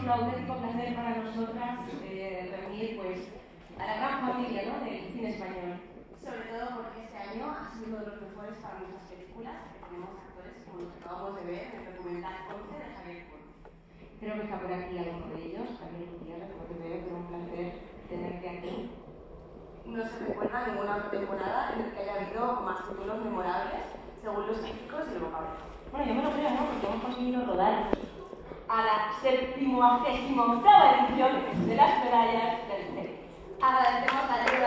un auténtico placer para nosotras reunir pues, a la gran familia, ¿no?, del cine español. Sobre todo porque este año ha sido uno de los mejores para nuestras películas, que tenemos actores como los que acabamos de ver en el documental 11 de Javier Polo. Creo que está por aquí alguno de ellos, Javier Gutiérrez, porque veo que es un placer tenerte aquí. No se recuerda ninguna otra temporada en la que haya habido más títulos memorables, según los críticos y el vocabulario. Bueno, yo me lo creo, ¿no?, porque hemos conseguido rodar a la 78ª edición de las medallas del CEREC. Agradecemos la ayuda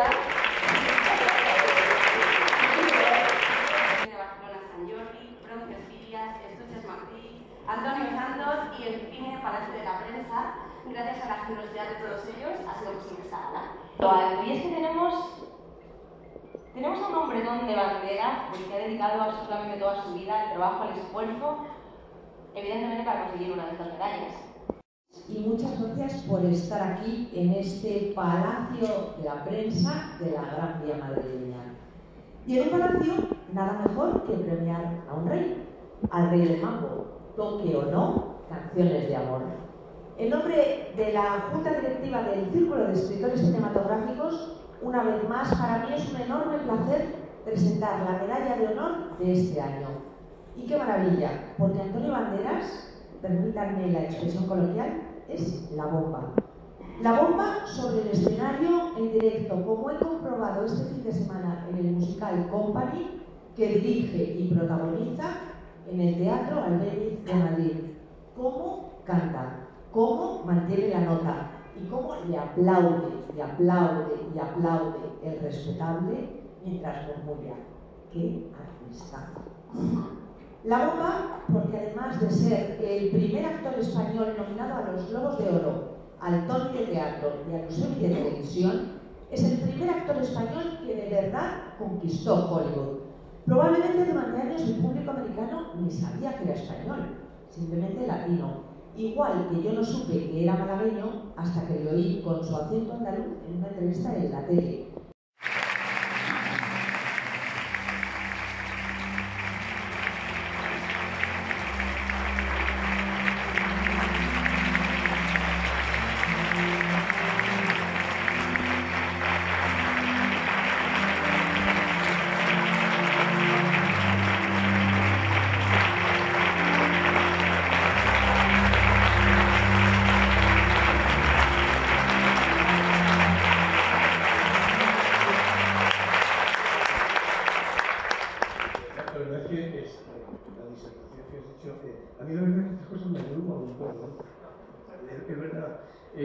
de Barcelona San Jordi, Bronces Filias, Estuches Martí, Antonio Santos y el Cine Palacio de la Prensa. Gracias a la generosidad de todos ellos ha sido posible esta gala. Y es que tenemos a un hombretón de bandera que ha dedicado absolutamente toda su vida al trabajo, al esfuerzo, evidentemente para conseguir una de estas medallas. Y muchas gracias por estar aquí en este Palacio de la Prensa de la Gran Vía madrileña. Y en un palacio, nada mejor que premiar a un rey, al rey del mambo, toque o no, canciones de amor. En nombre de la Junta Directiva del Círculo de Escritores Cinematográficos, una vez más, para mí es un enorme placer presentar la medalla de honor de este año. Y qué maravilla, porque Antonio Banderas, permítanme la expresión coloquial, es la bomba. La bomba sobre el escenario en directo, como he comprobado este fin de semana en el musical Company, que dirige y protagoniza en el Teatro Albéniz de Madrid. Cómo canta, cómo mantiene la nota y cómo le aplaude y aplaude y aplaude el respetable mientras murmulla. ¡Qué artista! La bomba, porque además de ser el primer actor español nominado a los Globos de Oro, al Tony de Teatro y al Emmy de Televisión, es el primer actor español que de verdad conquistó Hollywood. Probablemente durante años el público americano ni sabía que era español, simplemente latino. Igual que yo no supe que era malagueño hasta que lo oí con su acento andaluz en una entrevista en la tele. A mí la verdad es que estas cosas me abruman un poco, ¿no? Es verdad.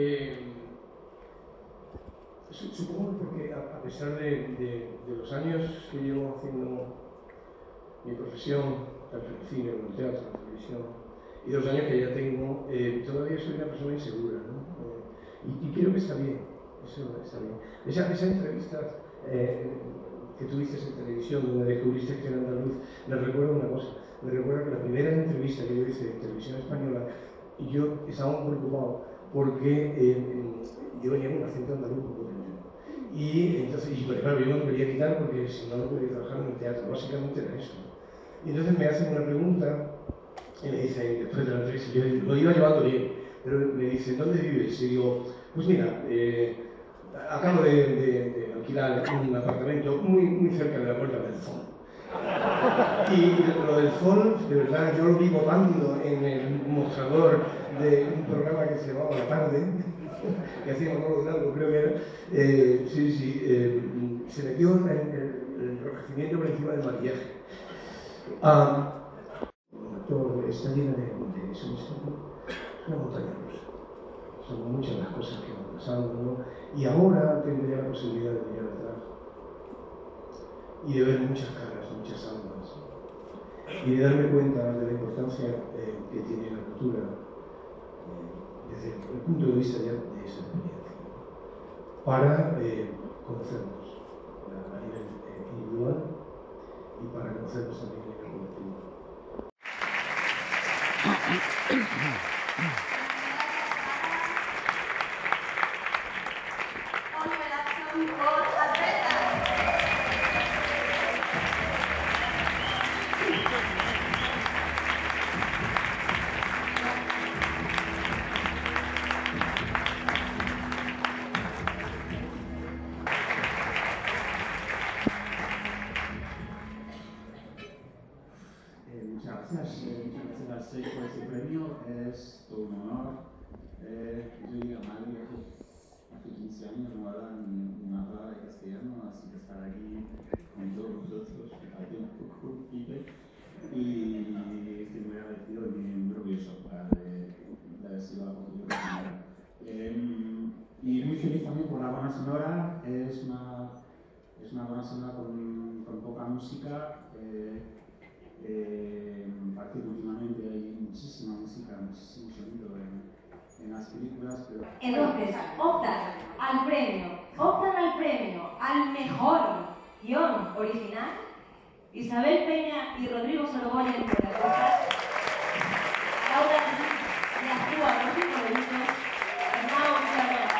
Supongo porque a pesar de los años que llevo haciendo mi profesión, tanto en el cine como en el teatro, en la televisión, y de los años que ya tengo, todavía soy una persona insegura, ¿no? Y creo que está bien, eso está bien. Esa entrevista que tuviste en televisión, donde descubriste que era andaluz, me recuerda una cosa. Me recuerda que la primera entrevista que yo hice en televisión española, y yo estaba muy preocupado porque yo venía con un acento andaluz un poco tremendo. Y entonces, claro, yo no lo quería quitar porque si no, no podía trabajar en el teatro, básicamente era eso. Y entonces me hacen una pregunta, y me dicen, después de la entrevista, yo lo iba llevando bien, pero me dicen, ¿dónde vives? Y digo, pues mira, acabo de alquilar un apartamento muy cerca de la Puerta del Fondo. Y lo del FON, de verdad, yo lo vi votando en el mostrador de un programa que se llamaba La Tarde, que hacíamos algo, creo que era. Se metió en el enrojecimiento por encima del maquillaje. Todo está lleno de eso, es una montaña rusa. Son muchas las cosas que van pasando, ¿no? Y ahora tengo ya la posibilidad de mirar atrás y de ver muchas caras, muchas almas, y de darme cuenta de la importancia que tiene la cultura desde el punto de vista ya de esa experiencia, para conocernos a nivel individual y para conocernos también a nivel colectivo. feliz también por la banda sonora. Es una banda sonora con poca música. Parece que últimamente hay muchísima música, muchísimo sonido en las películas. Pero... Entonces, optan al premio al mejor guión original Isabel Peña y Rodrigo Sorogoyen por las cosas, Laura de Actúa por 5 minutos, Arnau Villarreal,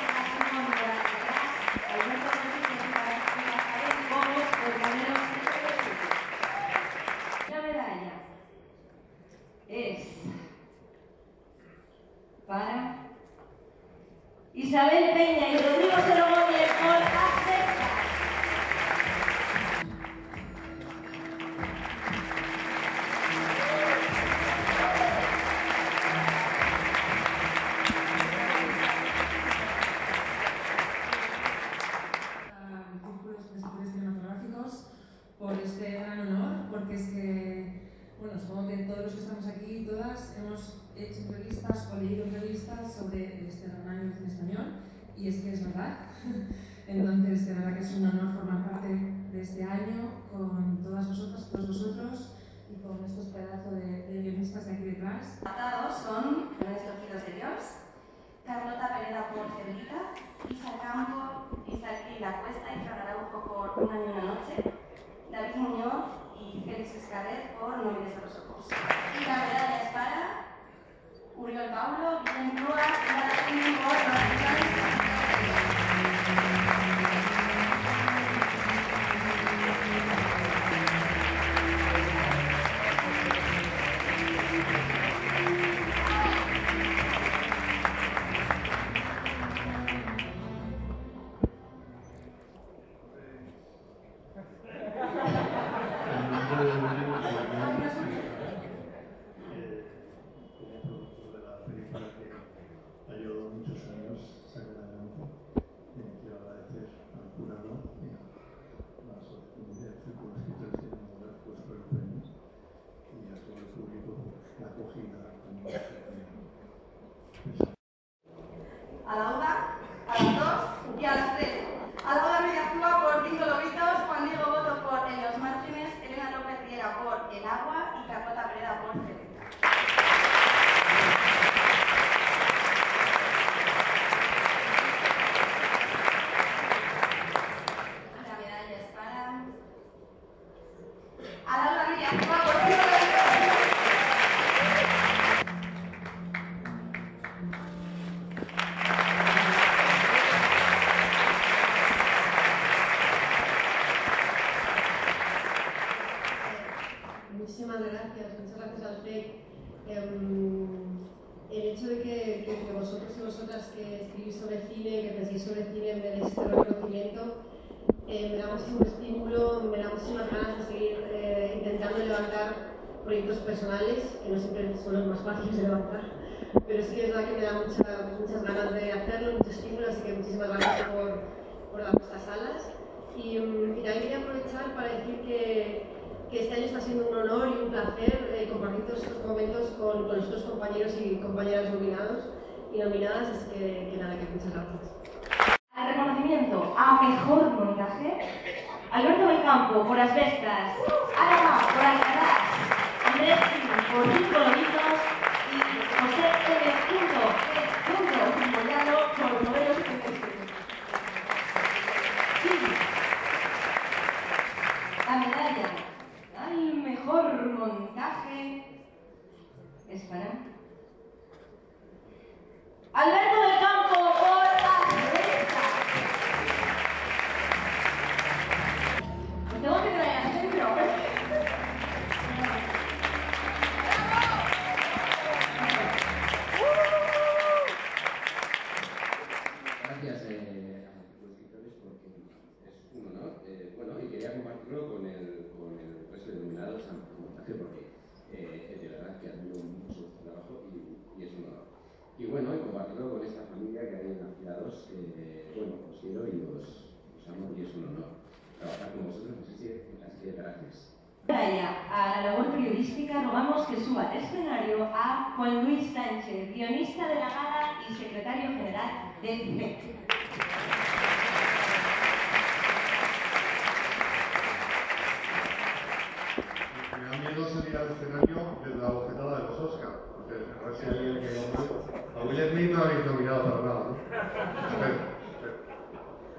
Alberto Rodríguez Gómez por primeros 7 minutos. La medalla es para Isabel Peña y Rodrigo Sorogoyen por Acepta. Por este gran honor, porque es que, bueno, supongo que todos los que estamos aquí, todas, hemos hecho entrevistas o leído entrevistas sobre este gran año en español, y es que es verdad. Entonces, de verdad que es un honor formar parte de este año con todas vosotras, todos vosotros, y con estos pedazos de guionistas de aquí detrás. Los son Escogidos de Dios, Carlota Pereda por Cervita, Isa Campo, Isa La Cuesta y Fran Araujo por Un año y una noche, David Muñoz y Félix Escaret por No mires a los ojos. Y la medalla es para Uriol Paulo, Guillem Crua y Martín por a la 1, a las 2 y a las 3. A la hora media actúa por 5 lobitos, Juan Diego Boto por En los márgenes, Elena López Riera por El agua y Carlota Pereda por Cervita. La medalla es para... A la hora media actúa por 5 lobitos. Muchas gracias al FEC. El hecho de que vosotros y vosotras que escribís sobre cine, que penséis sobre cine, me deis este reconocimiento, me da muchísimo estímulo, me da muchísimas ganas de seguir intentando levantar proyectos personales, que no siempre son los más fáciles de levantar, pero sí que es verdad que me da muchas ganas de hacerlo, mucho estímulo, así que muchísimas gracias por dar estas alas. Y también quería aprovechar para decir que este año está siendo un honor y un placer compartir todos estos momentos con nuestros compañeros y compañeras nominados y nominadas, así que nada, que muchas gracias. Al reconocimiento a mejor montaje, Alberto del Campo por Asbestas, Ana por Alcaraz, Andrés por 5 lobitos y José M. Moyano por Modelos 77. La medalla al mejor montaje es para Alberto del Campo por Asbestas. Me tengo que traer a centro. Gracias a los escritores porque es un honor. Bueno, y quería compartirlo con el resto de nominados a montaje porque de verdad que admiro mucho su trabajo y es un honor. Y bueno, y compartirlo con esta familia que hay en Afilados, bueno, os quiero y os amo y es un honor trabajar con vosotros, así que gracias. A la labor periodística rogamos que suba al escenario a Juan Luis Sánchez, guionista de la gala y secretario general del FEC.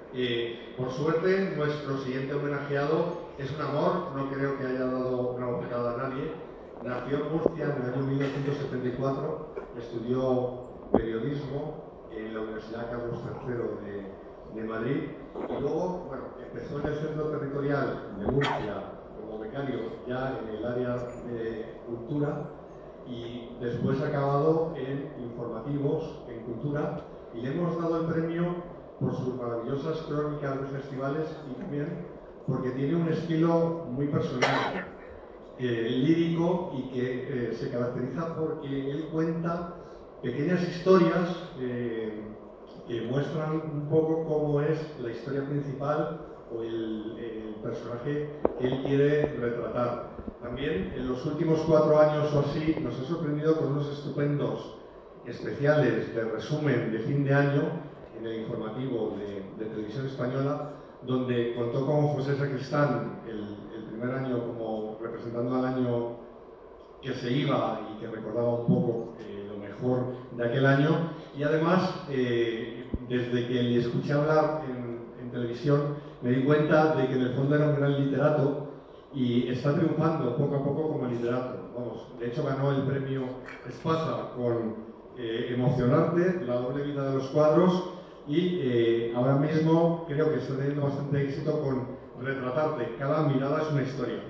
Por suerte, nuestro siguiente homenajeado es un amor, no creo que haya dado una bofetada a nadie. Nació en Murcia en el año 1974, estudió periodismo en la Universidad Carlos III de Madrid y luego empezó en el Centro Territorial de Murcia como becario ya en el área de cultura y después ha acabado en informativos, en cultura, y le hemos dado el premio por sus maravillosas crónicas de festivales y también porque tiene un estilo muy personal, lírico, y que se caracteriza porque él cuenta pequeñas historias que muestran un poco cómo es la historia principal o el personaje que él quiere retratar. También en los últimos 4 años o así nos ha sorprendido con unos estupendos especiales de resumen de fin de año en el informativo de Televisión Española, donde contó con José Sacristán el primer año como representando al año que se iba y que recordaba un poco lo mejor de aquel año, y además desde que le escuché hablar en televisión me di cuenta de que en el fondo era un gran literato y está triunfando poco a poco como literato. Vamos, de hecho ganó el premio Espasa con Emocionarte, la doble vida de los cuadros, y ahora mismo creo que está teniendo bastante éxito con Retratarte. Cada mirada es una historia.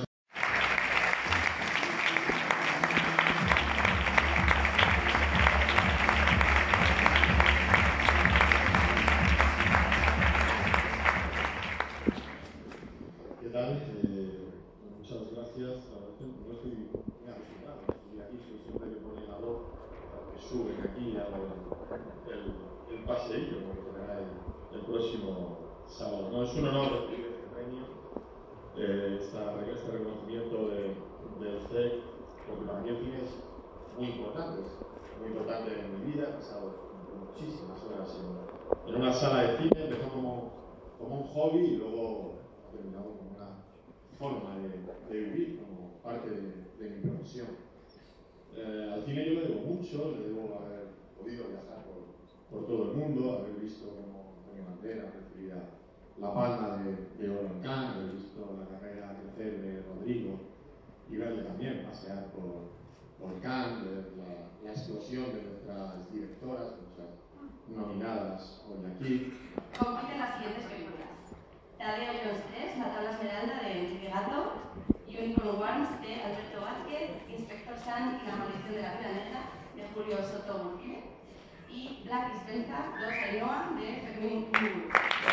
¿Qué tal? Muchas gracias. No estoy muy acostumbrado. Estoy aquí, soy siempre que pone la voz, que suben aquí, hago el paseillo, porque será el próximo sábado. No, es un honor recibir este premio, este reconocimiento del CEC, porque para mí el cine es muy importante en mi vida. He pasado muchísimas horas en una sala de cine, empezó como un hobby y luego ha terminado como una forma de vivir, como parte de mi profesión. Al cine yo le debo mucho, le debo haber podido viajar por todo el mundo, haber visto como Antonio Banderas recibía la palma de oro en Cannes, haber visto la carrera crecer de Rodrigo y verle también pasear por Cannes, ver la explosión de nuestras directoras, nuestras nominadas hoy aquí. Compiten las siguientes películas: Tadeo y los tres, La tabla esmeralda de Enrique Gato, Unicorn Worms de Alberto Vázquez, Inspector Sun y La maldición de la vida negra de Julio Soto Burquile y Black Esbelta, Los Ainhoa de Fermín Mur.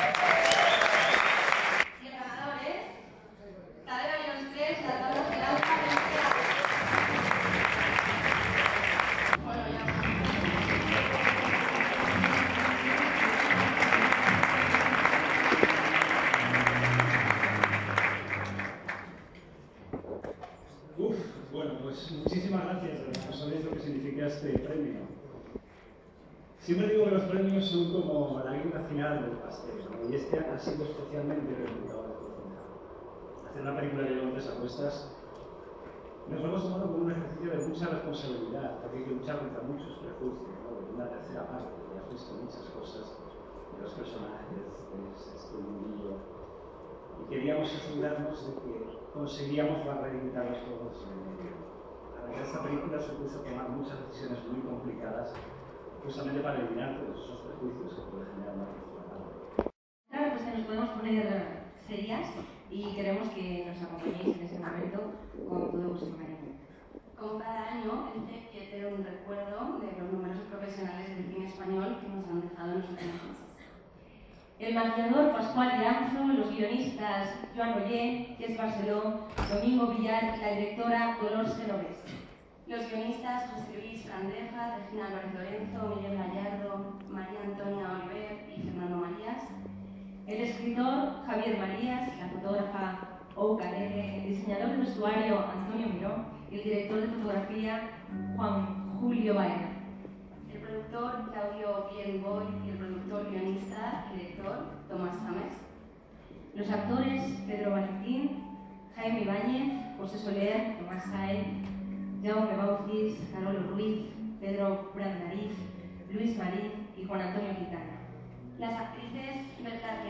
Y el ganador es Tadeo y los tres, La tabla esmeralda de Enrique Gato. Bueno, ya. Bueno, pues muchísimas gracias. No sabéis lo que significa este premio. Siempre digo que los premios son como la guinda final del pastel, ¿no? Y este ha sido especialmente reputado de cocina. Hacer una película que lleva 3 apuestas nos lo hemos tomado como un ejercicio de mucha responsabilidad, porque hay que luchar contra muchos prejuicios, ¿no? De una tercera parte, que has visto muchas cosas de los personajes, de este mundillo. Y queríamos asegurarnos de que conseguíamos barreritarlos todos en el medio. Para que esta película supuso tomar muchas decisiones muy complicadas, justamente para eliminar todos esos prejuicios que puede generar una película. Claro, pues que nos podemos poner serias y queremos que nos acompañéis en ese momento con todo vuestro cariño. Como cada año, el CEC quiere tener un recuerdo de los numerosos profesionales del cine español que nos han dejado en los últimos meses. El maquillador Pascual Iranzo, los guionistas Joan Ollé, Jess Barceló, Domingo Villar y la directora Dolors Genovés. Los guionistas José Luis Frandeja, Regina Álvarez Lorenzo, Miguel Gallardo, María Antonia Oliver y Fernando Marías. El escritor Javier Marías, la fotógrafa Ouka Lele, el diseñador de vestuario Antonio Miró y el director de fotografía Juan Julio Baena. El productor Claudio Bienboy y el productor, guionista y director Tomás Sames. Los actores Pedro Valentín, Jaime Ibáñez, José Soler, Tomás Saez, Jaume Baucis, Carolo Ruiz, Pedro Brandariz, Luis Marín y Juan Antonio Gitana. Las actrices Berta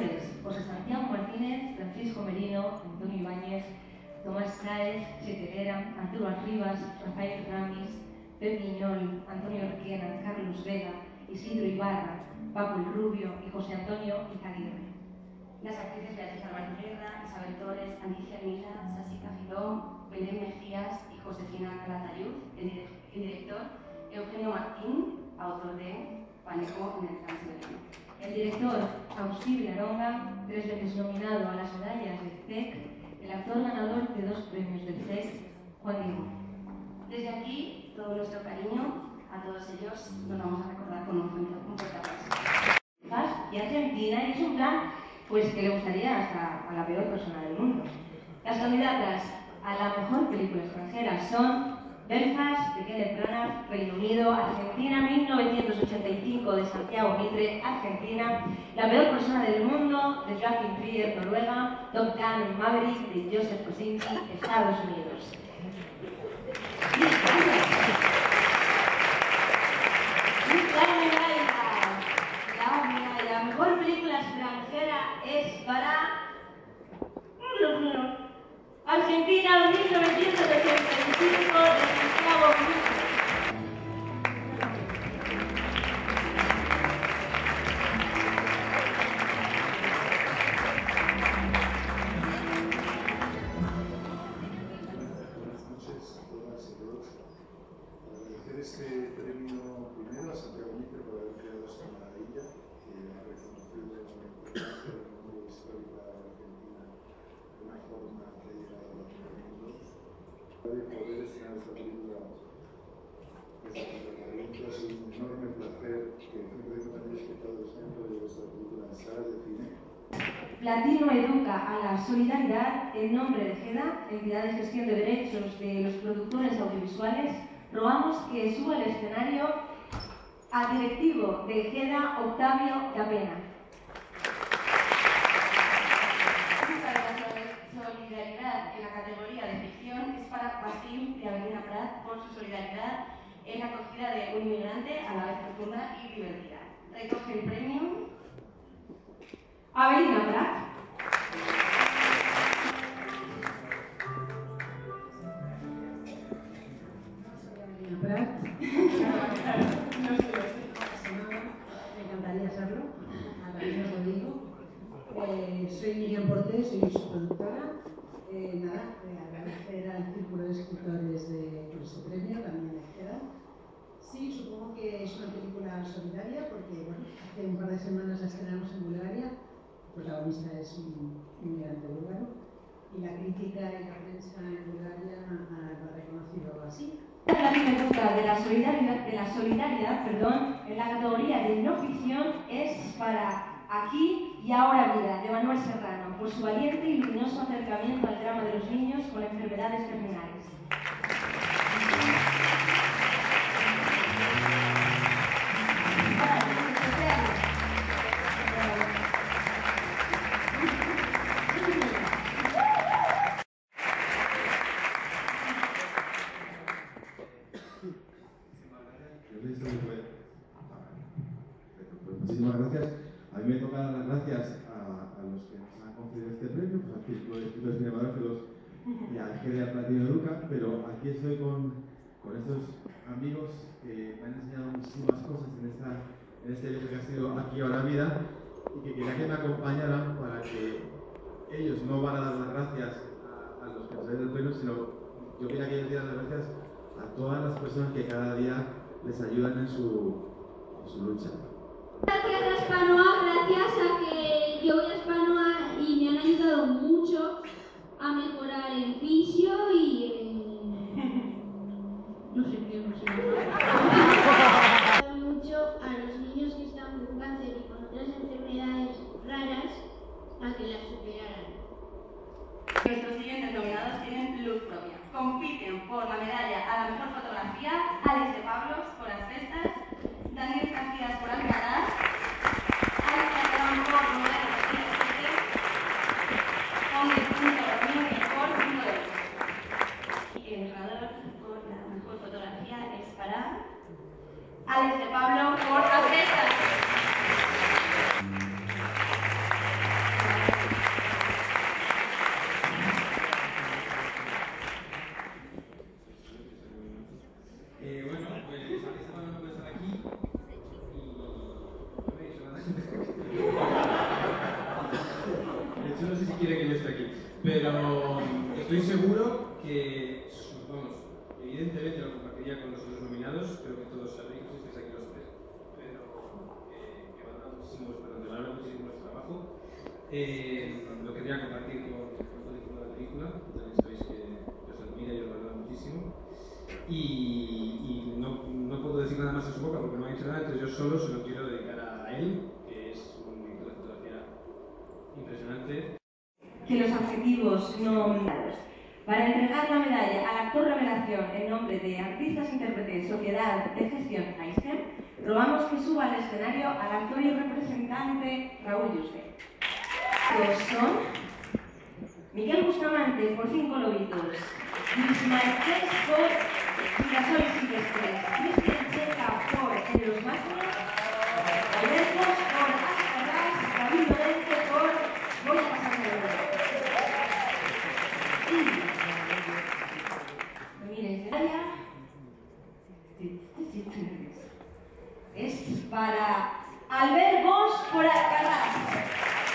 directores: José Santiago Martínez, Francisco Merino, Antonio Ibáñez, Tomás Sáez, Chetelera, Arturo Arribas, Rafael Ramis, Pep Guiñol, Antonio Requena, Carlos Vega, Isidro Ibarra, Paco el Rubio y José Antonio Izaguirre. Las actrices Beatriz Álvarez Guerra, Isabel Torres, Alicia Mila, Sasica Girón, Belén Mejías y Josefina Calatayud. El director Eugenio Martín, autor de Pánico en el Transiberiano. El director Agustín Villaronga, 3 veces nominado a las medallas del CEC, el actor ganador de 2 premios del CEC, Juan Diego. Desde aquí, todo nuestro cariño a todos ellos nos vamos a recordar con un fuerte aplauso. Y Argentina, y es un plan pues que le gustaría hasta a la peor persona del mundo. Las candidatas a la mejor película extranjera son Belfast, de Kenneth Branagh, Reino Unido; Argentina, 1985, de Santiago Mitre, Argentina; La peor persona del mundo, de Joachim Trier, Noruega; Top Gun Maverick, de Joseph Kosinski, Estados Unidos. La mejor película extranjera es para Argentina, 1985, de Santiago Mitre. Este premio primero a Santiago Mitre por haber creado esta maravilla que ha reconocido la importancia de la memoria histórica de Argentina de una forma que ha llegado a todo el mundo. De poder estrenar esta película desde el Parlamento ha sido un enorme placer que siempre haya espectado siempre de esta película en salas de cine. Platino educa a la solidaridad en nombre de GEDA, entidad de gestión de derechos de los productores audiovisuales. Rogamos que suba al escenario al directivo de GEDA, Octavio Capena. La solidaridad en la categoría de ficción es para Basil de Avelina Prat por su solidaridad en la acogida de un inmigrante a la vez profunda y divertida. Recoge el premio Avelina Prat. Prat. Me encantaría serlo, a la vez os lo digo. Soy Miriam Portés, soy su productora. Nada, agradecer al Círculo de Escritores por este premio, también a GEDA. Sí, supongo que es una película solidaria porque bueno, hace un par de semanas la estrenamos en Bulgaria. El protagonista es un inmigrante búlgaro y la crítica y la prensa en Bulgaria lo ha reconocido así. La dinámica de la solidaridad, en la categoría de no ficción es para Aquí y Ahora Vida, de Manuel Serrano, por su valiente y luminoso acercamiento al drama de los niños con enfermedades terminales. Muchísimas gracias. A mí me toca dar las gracias a los que nos han concedido este premio, pues al Círculo de Escritores Cinematográficos y al GEDA Platino Educa, pero aquí estoy con estos amigos que me han enseñado muchísimas cosas en este viaje que ha sido Aquí Ahora Vida y que quería que me acompañaran para que ellos no van a dar las gracias a los que nos den el premio, sino yo quería que ellos dieran las gracias a todas las personas que cada día les ayudan en su lucha. Gracias a Spanoa, gracias a que yo voy a Spanoa y me han ayudado mucho a mejorar en fisio y en... no sé qué, no sé. Mucho a los niños que están con cáncer y con otras enfermedades raras a que las superaran. Nuestros siguientes nominados tienen luz propia. Compiten por la medalla a la mejor fotografía Alex de Pablos por Asbestas, Daniel Casillas por Alcaraz, Alex Alcaraz por Modelo 2007, con el punto Domínguez por Punto de Luz. Y el ganador por la mejor fotografía es para Alex de Pablo por Asbestas. De hecho, no sé si quiere que yo esté aquí. Pero estoy seguro que, vamos, evidentemente lo compartiría con los otros nominados. Creo que todos sabéis que estáis aquí los tres. Pero que valora muchísimo vuestro trabajo. Lo quería compartir con todo el equipo de la película. También sabéis que os admira y os valora muchísimo. Y no puedo decir nada más en su boca porque no ha dicho nada, entonces yo solo se lo quiero dedicar a él, que es un director de fotografía impresionante. Que los adjetivos nominados. Para entregar la medalla al actor revelación en nombre de Artistas Intérpretes Sociedad de Gestión AISGEM, rogamos que suba al escenario al actor y representante Raúl Yuste. Los son Miguel Bustamante por 5 lobitos, Luis Marqués por Girasol y Silvestre, Cristian Checa por En los Máximos, Alberto por Ascarrás, David Lorente por Voy a pasar de oro. Y miren, es para Albert Bosch por Alcaraz.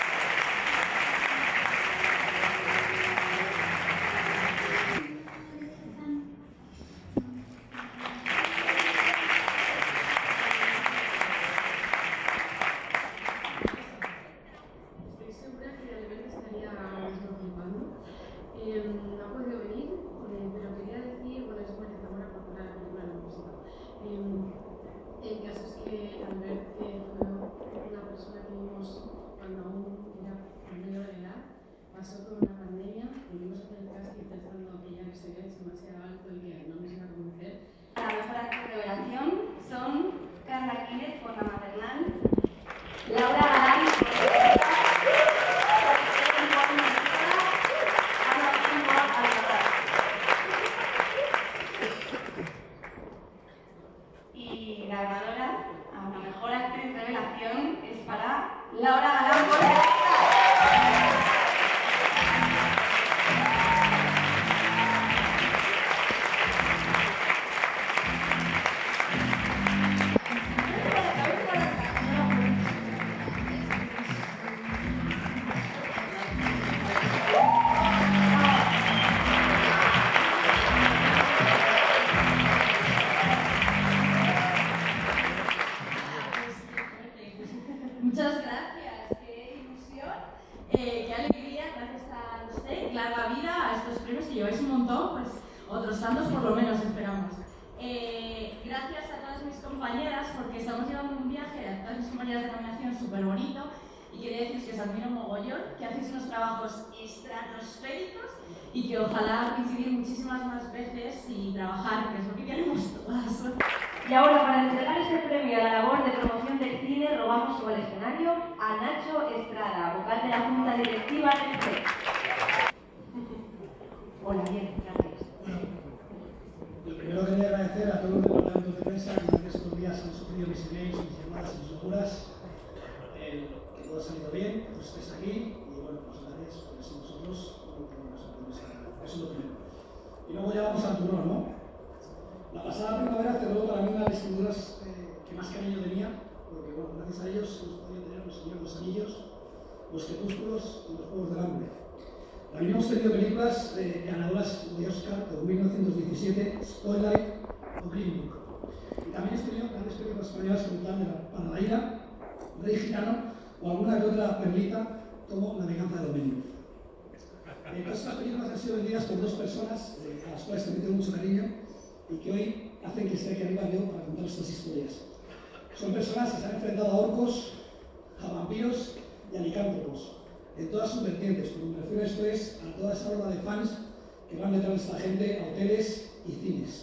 No ha podido venir, pero quería decir, bueno, es una buena cultura de la película de música. El caso es que Albert fue una persona que vimos cuando aún era menor de edad, pasó por una pandemia, pudimos hacer el casting pensando que ya no sería demasiado alto y que no nos iba a conocer. La mejor actriz revelación son Carla Quínez por La Maternal, Laura Galán por y la ganadora a la mejor actriz revelación es para Laura Galán por Muchas gracias, qué ilusión, qué alegría, gracias a usted, larga vida a estos premios que lleváis un montón, pues otros tantos por lo menos esperamos. Gracias a todas mis compañeras porque estamos llevando un viaje, a todas mis compañeras de nominación súper bonito y quería deciros que os admiro mogollón, que hacéis unos trabajos estratosféricos y que ojalá coincidir muchísimas más veces y trabajar, que es lo que queremos todas. Y ahora, para entregar este premio a la labor de promoción del cine, rogamos sobre el escenario a Nacho Estrada, vocal de la Junta Directiva del CEP. Hola, bien, gracias. Lo primero que quería agradecer a todos los departamentos de prensa que durante estos días han sufrido mis emails, mis llamadas y mis locuras, que todo ha salido bien, que todos estéis aquí y bueno, pues gracias por eso nosotros no tenemos eso es lo primero. Y luego ya vamos al turno, ¿no? La pasada primavera cerró para mí una de las escrituras que más cariño tenía, porque bueno, gracias a ellos hemos podido tener Los Señor de los Anillos, Los Crepúsculos y Los Juegos del Hambre. También hemos tenido películas ganadoras de Oscar como 1917, Spotlight o Green Book. Y también hemos tenido grandes películas españolas como Para la Ira, Rey Gitano o alguna que otra perlita como La Venganza de Domenio. Todas estas películas han sido vendidas por dos personas a las cuales también tengo mucho cariño y que hoy hacen que esté aquí arriba yo para contar estas historias. Son personas que se han enfrentado a orcos, a vampiros y a licántropos, en todas sus vertientes, pero me refiero a esto es a toda esa horda de fans que van detrás de esta gente a hoteles y cines.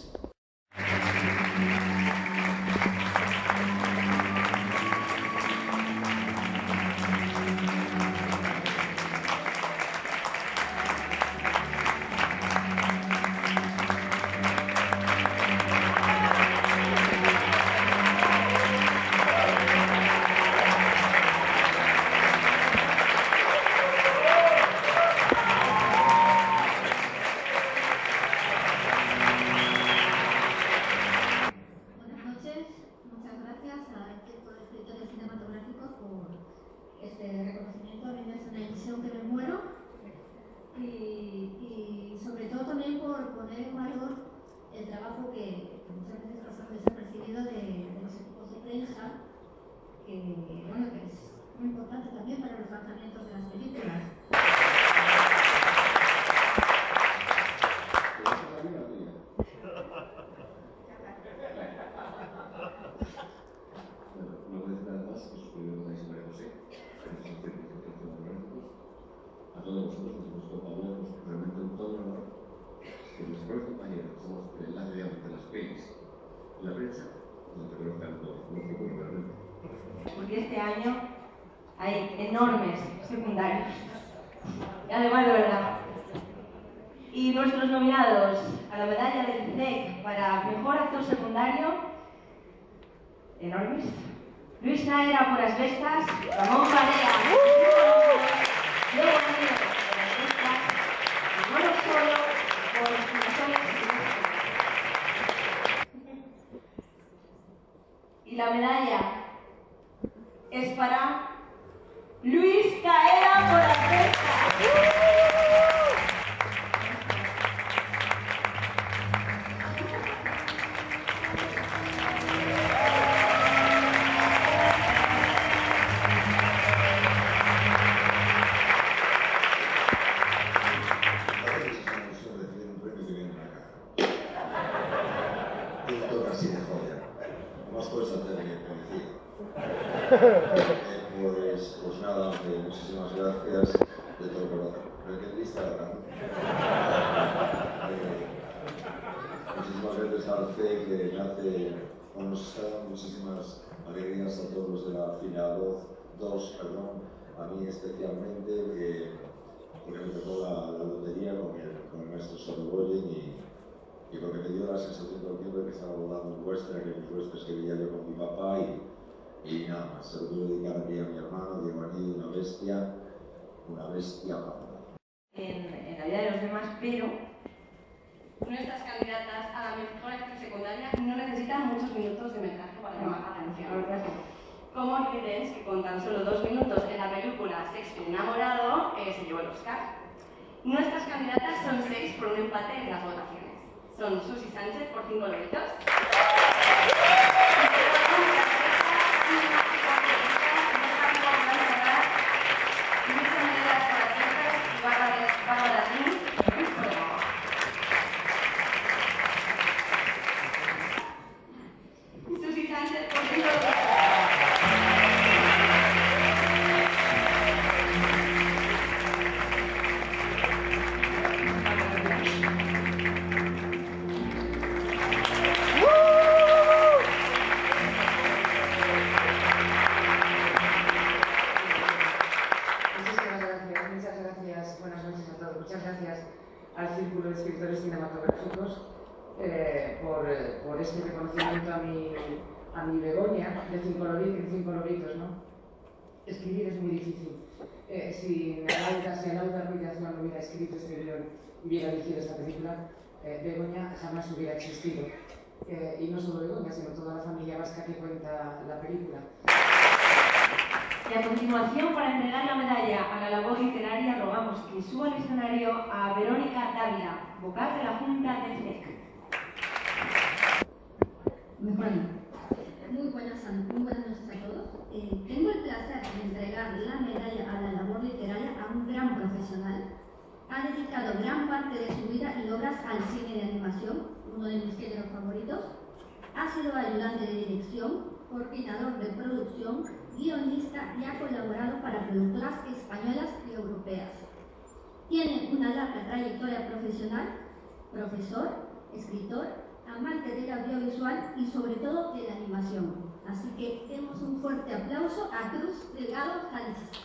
todos vosotros, por supuesto, Pablo, pues realmente un todo honor que mis propios compañeros somos el enlace de las pelis y la prensa, donde conozcan todo, nuestro pueblo realmente. Porque este año hay enormes secundarios, y además de verdad. Y nuestros nominados a la medalla del CINEC para Mejor Actor Secundario, enormes. Luis Naera por Asbestas, Ramón Barea, Diego Ramírez por Asbestas, Manolo Solo por Los Profesores y la medalla es para Luis Caera por Asbestas. Pues nada, muchísimas gracias de todo corazón. Creo que en Instagram. Muchísimas gracias al CE que me hace, nos da muchísimas alegrías a todos los de la fila 2, a mí especialmente, porque me tocó la lotería con el maestro Sorogoyen y porque me dio la sensación todo el tiempo de que estaba volando en Huestra, que mis huestres que vivía yo con mi papá y nada más, se lo quiero dedicar aquí a mi hermano, Diego Anillo, una bestia para en la vida de los demás, pero nuestras candidatas a la mejor actriz secundaria no necesitan muchos minutos de metraje para llamar la atención. Como Lily Dance, que con tan solo 2 minutos en la película Shakespeare enamorado se llevó el Oscar. Nuestras candidatas son 6 por un empate en las votaciones. Son Susi Sánchez por 5 loritos. Al Círculo de Escritores Cinematográficos por este reconocimiento a mi Begoña de 5 loritos, ¿no? Escribir es muy difícil. Si Alauda Ruiz de Aznar no hubiera escrito este guión y hubiera dirigido esta película, Begoña jamás hubiera existido. Y no solo Begoña, sino toda la familia vasca que cuenta la película. Y a continuación, para entregar la medalla a la labor literaria, rogamos que suba al escenario a Verónica Dávila, vocal de la Junta del CINEC. Muy buenas noches a todos. Tengo el placer de entregar la medalla a la labor literaria a un gran profesional. Ha dedicado gran parte de su vida y obras al cine de animación, uno de mis géneros favoritos. Ha sido ayudante de dirección, coordinador de producción, guionista y ha colaborado para productoras españolas y europeas. Tiene una larga trayectoria profesional, profesor, escritor, amante del audiovisual y sobre todo de la animación. Así que demos un fuerte aplauso a Cruz Delgado Sánchez.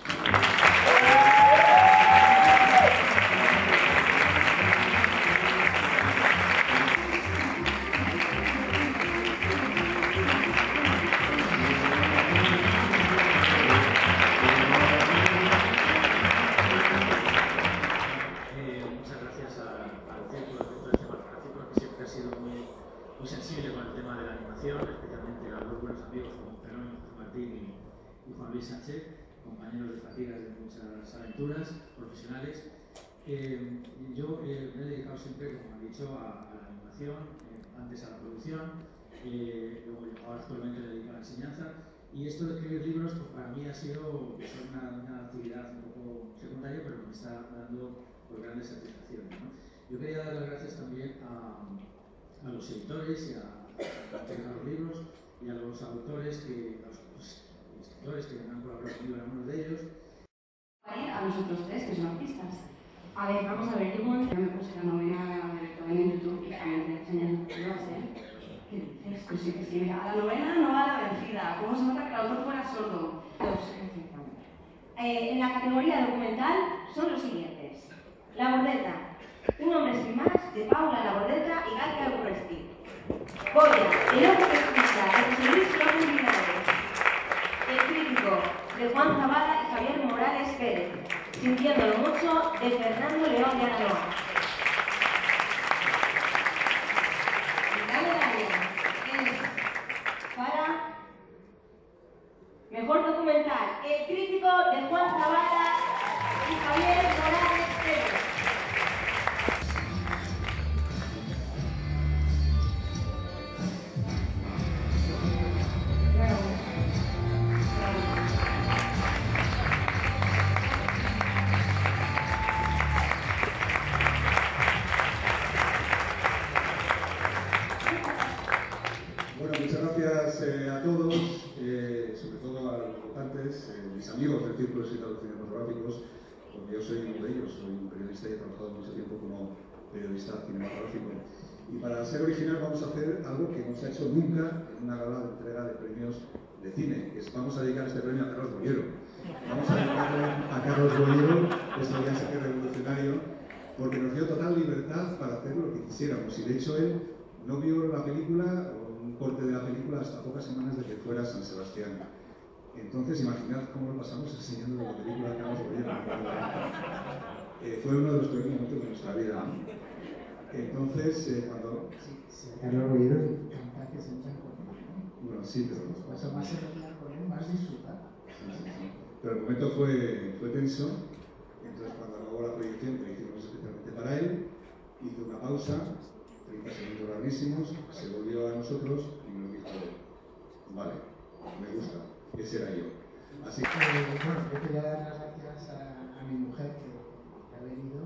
Especialmente a dos buenos amigos como Perón Martín y Juan Luis Sánchez, compañeros de fatigas de muchas aventuras profesionales. Yo me he dedicado siempre, como han dicho, a la animación, antes a la producción, ahora actualmente me dedico a la enseñanza. Y esto de escribir libros, pues para mí ha sido una actividad un poco secundaria, pero que me está dando grandes satisfacciones, ¿no? Yo quería dar las gracias también a los editores y a los libros y a los autores, a los escritores que han colaborado conmigo en algunos de ellos. A los otros tres, que son artistas. A ver, vamos a ver, yo monté... Ya me puse la novena de Beethoven en YouTube y también te enseñan pruebas, ¿eh? ¿Qué dices? Pues sí que sí, mira, a la novena no va la vencida. ¿Cómo se nota que el autor fuera sordo? En la categoría documental son los siguientes. La Bordeta, Un hombre sin más, de Paula La Bordeta y Galia Urresti. Goya, El ojo que escucha, de José Luis López Linares. El crítico, de Juan Zavala y Javier Morales Pérez. Sintiéndolo mucho, de Fernando León de Aragón. La medalla es para mejor documental, El crítico, de Juan Zavala y Javier Morales Pérez. Bueno, muchas gracias a todos, sobre todo a los votantes, mis amigos del Círculo de Escritores Cinematográficos, porque yo soy uno de ellos, soy un periodista y he trabajado mucho tiempo como periodista cinematográfico. Y para ser original vamos a hacer algo que no se ha hecho nunca en una gala de entrega de premios de cine, que es vamos a dedicar este premio a Carlos Bollero. Vamos a dedicarle a Carlos Bollero, esto ya sé que es revolucionario, porque nos dio total libertad para hacer lo que quisiéramos. Y de hecho él no vio la película, o un corte de la película, hasta pocas semanas de que fuera San Sebastián. Entonces, imaginad cómo lo pasamos enseñando la película a Carlos Bollero. Fue uno de los peores momentos de nuestra vida, ¿no? Entonces, cuando... Carlos Bollero canta que se echan con él, ¿no? Bueno, sí, pero... Cuanto más se echan con él, más disfrutar. Sí. Pero el momento fue tenso. Entonces, cuando acabó la proyección, que la hicimos especialmente para él, hizo una pausa, 30 segundos larguísimos, se volvió a nosotros y nos dijo, vale, me gusta, ese era yo. Así que... bueno, yo quería dar las gracias a mi mujer que ha venido.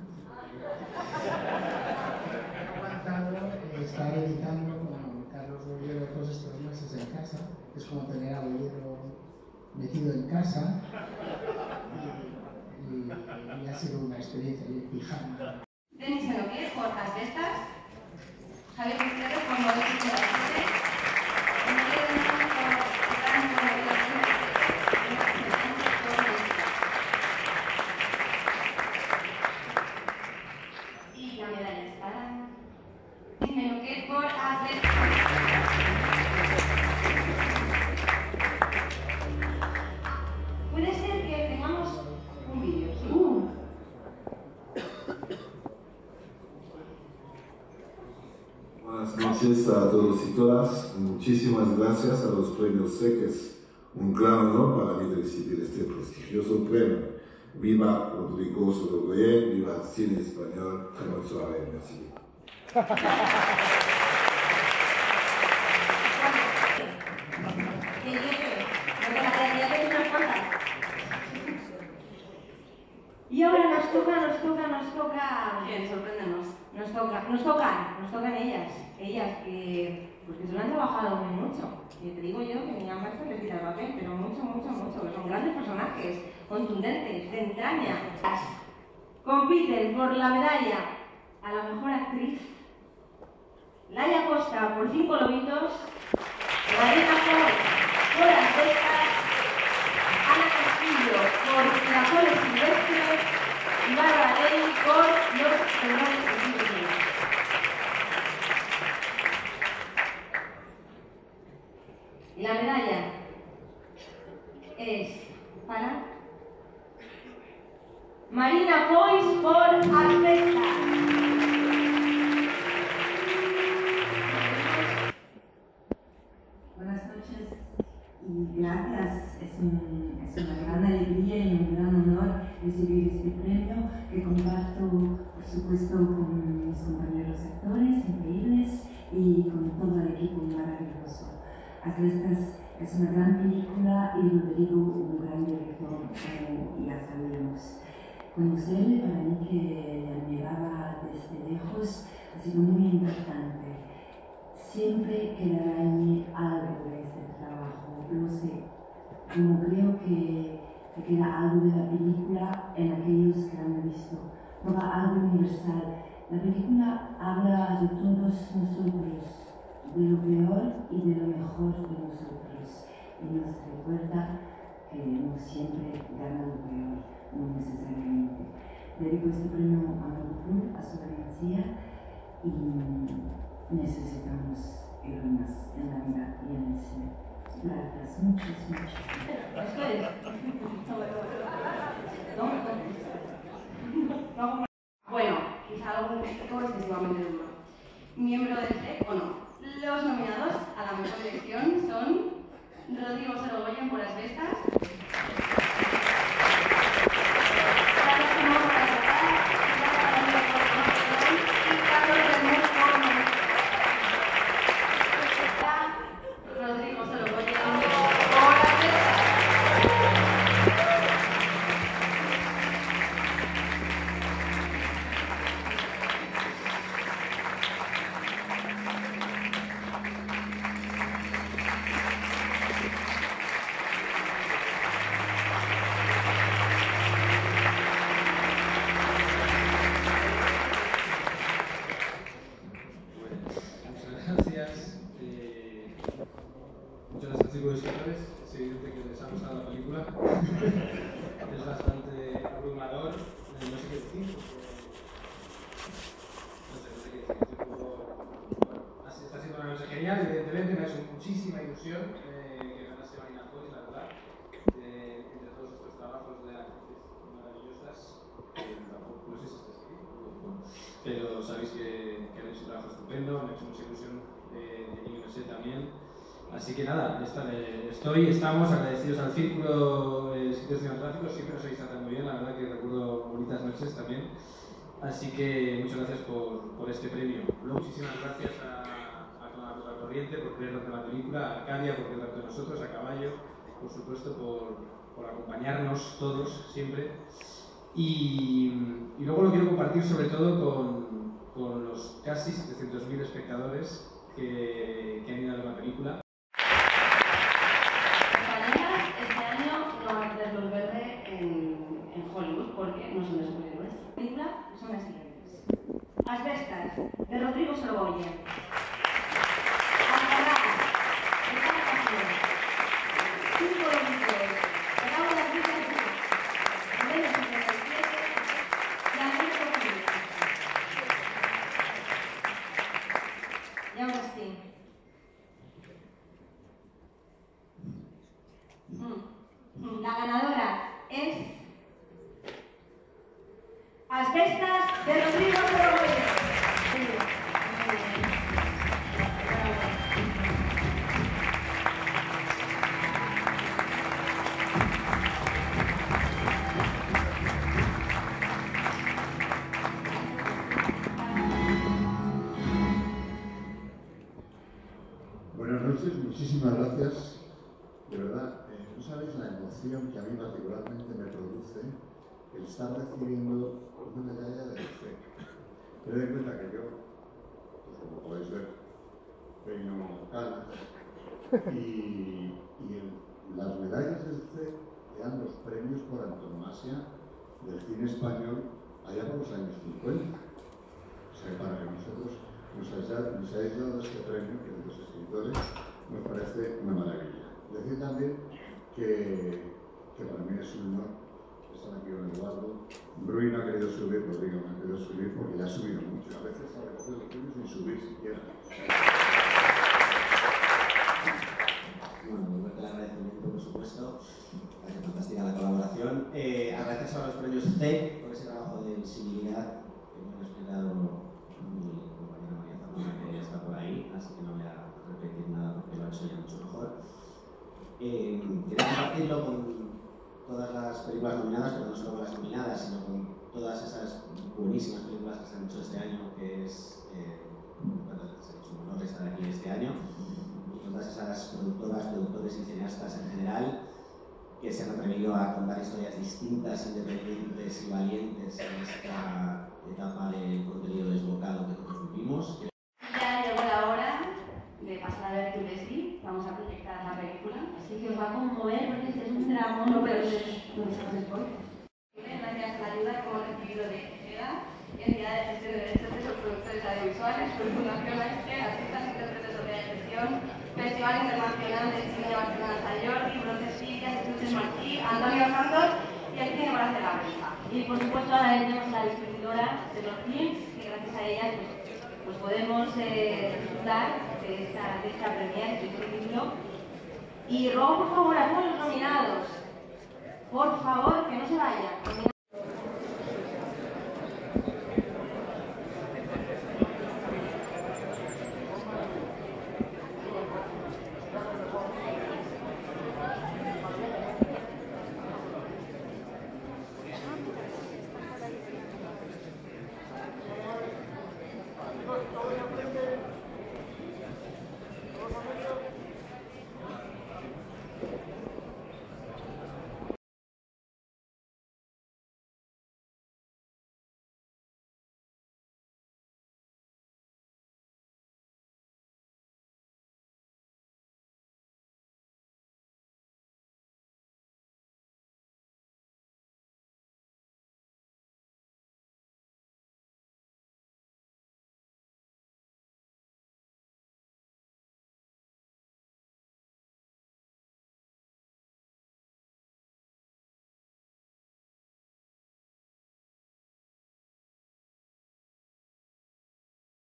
Ha aguantado estar editando con Carlos Bollero todos estos meses en casa. Es como tener a Bollero metido en casa. Y ha sido una experiencia de pijama. Denis Enoquier por Asbestas, Javier Gutiérrez por Modelos de la Gente, Emilia de Nuevo por Gran Modelos y la medalla es para Denis Enoquier por Asbestas. Puede ser que tengamos un vídeo, sí. Buenas noches a todos y todas. Muchísimas gracias a los premios SEC. Es un gran honor para mí de recibir este prestigioso premio. Viva Rodrigo Sorogoyen, viva el cine español. Bonsoir, merci. Y ahora nos toca... Bien, sorpréndenos. Nos tocan ellas que se lo han trabajado muy mucho. Y te digo yo que mi mamá se les tira el papel, pero mucho, que son grandes personajes, contundentes, de entraña. Compiten por la medalla a la mejor actriz Laia Costa por 5 lobitos, Marina Foy por Asbestas, Ana Castillo por La Cole Silvestre y Bárbara Ley por Los Perdón. La medalla es para Marina Foy por Asbestas. Buenas noches y gracias. Es una gran alegría y un gran honor recibir este premio que comparto, por supuesto, con mis compañeros actores increíbles y con todo el equipo maravilloso. Asbestas es una gran película y Rodrigo un gran director, como ya sabemos. Conocerle para mí, que le admiraba desde lejos, ha sido muy importante. Siempre quedará en mí algo de este trabajo, lo sé. Como creo que que queda algo de la película en aquellos que la han visto, como algo universal. La película habla de todos nosotros, de lo peor y de lo mejor de nosotros, y nos recuerda que no siempre gana lo peor, no necesariamente. Dedico este premio a Margot, a su denuncia, y necesitamos heroínas en la vida y en el cine. Gracias, muchas, muchas gracias. Bueno, quizá algún crítico excesivamente duro. ¿Miembro del SEC o no? Los nominados a la mejor dirección son Rodrigo Sorogoyen por Asbestas, Rodrigo Sorogoyen por Asbestas. Muchas gracias, chicos escritores. Es evidente que les ha gustado la película. Es bastante abrumador. No sé qué decir, porque no sé qué decir. Estoy un poco... Bueno, está siendo una noche genial. Evidentemente me ha hecho muchísima ilusión que ganase Marina Foy, la verdad. Entre todos estos trabajos de actrices maravillosas, tampoco no sé si estáis aquí, pero sabéis que han hecho un trabajo estupendo. Me ha hecho mucha ilusión de Niño Mesé también. Así que nada, estamos agradecidos al Círculo de Sitios Cinematográficos, siempre nos habéis tratado muy bien, la verdad que recuerdo bonitas noches también. Así que muchas gracias por este premio. Luego muchísimas gracias a Contracorriente por creer tanto en la película, a Arcadia por creer tanto en nosotros, a Caballo, por supuesto por acompañarnos todos siempre. Y luego lo quiero compartir sobre todo con los casi 700.000 espectadores que han ido a ver la película. Este año no va a hacer luz verde en Hollywood porque no son superhéroes. La película son las siguientes: Asbestas, de Rodrigo Sorogoyen. Alcalá, de Carlos Castillo. 5 Domingos, de Laura Rodríguez de Menos 77, de Américo Rodríguez. Y ahora sí. La ganadora es Asbestas de Rodrigo Sorogoyen. Buenas noches, muchísimas gracias. De verdad, no sabéis la emoción que a mí particularmente me produce el estar recibiendo una medalla del CEC. Tened en cuenta que yo, pues como podéis ver, peino canas y las medallas del CEC eran los premios por antonomasia del cine español allá por los años 50. O sea, para que nosotros nos hayáis dado este premio, que de los escritores, nos parece una maravilla. Decir también que para mí es un honor estar aquí con Eduardo. Rui no ha querido subir, Rodrigo no ha querido subir porque ya ha subido mucho. A veces ha recogido los premios sin subir siquiera. Bueno, vuelta el agradecimiento, por supuesto. Parece fantástica la colaboración. Agradecer a los premios C por ese trabajo de visibilidad que me ha explicado mi compañera María Zamora, que está por ahí, así que no voy a repetir nada porque lo ha hecho ya mucho mejor. Quería compartirlo con todas las películas nominadas, pero no solo con las nominadas, sino con todas esas buenísimas películas que se han hecho este año, que es un honor estar aquí este año, y todas esas productoras, productores y cineastas en general que se han atrevido a contar historias distintas, independientes y valientes en esta etapa del contenido desbocado que todos vivimos. Ya llegó la hora de pasar a ver tu Leslie. Vamos a proyectar la película. Así que os va a conmover porque este es un dramón. No, pero Gracias a la ayuda que hemos recibido de EGEDA, Entidad de Gestión de Derechos de los Productores Audiovisuales, por Fundación AESTE, Artistas e Intérpretes de Expresión, Festival Internacional de Cine de Barcelona San Jordi, Brotes Sillas, Estuches Martí, Antonio Santos y el Cine para hacer la Mesa. Y por supuesto agradecemos a la distribuidora de los films, que gracias a ella pues podemos disfrutar de esta premiere, de este título. Y ruego por favor a todos los nominados, por favor, que no se vayan.